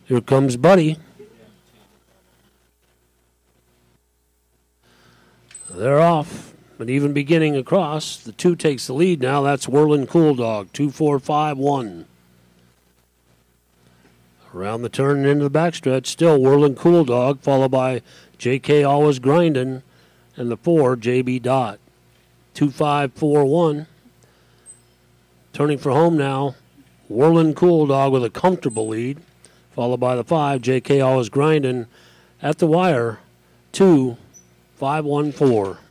Here comes Buddy. They're off, but even beginning across. The 2 takes the lead now. That's Whirlin Cool Dog, 2-4-5-1. Around the turn and into the backstretch, still Whirlin Cool Dog, followed by JK Always Grindin', and the 4, JB Dot. 2-5-4-1. Turning for home now, Whirlin Cool Dog with a comfortable lead, followed by the 5, JK Always Grindin', at the wire, 2-5-1-4.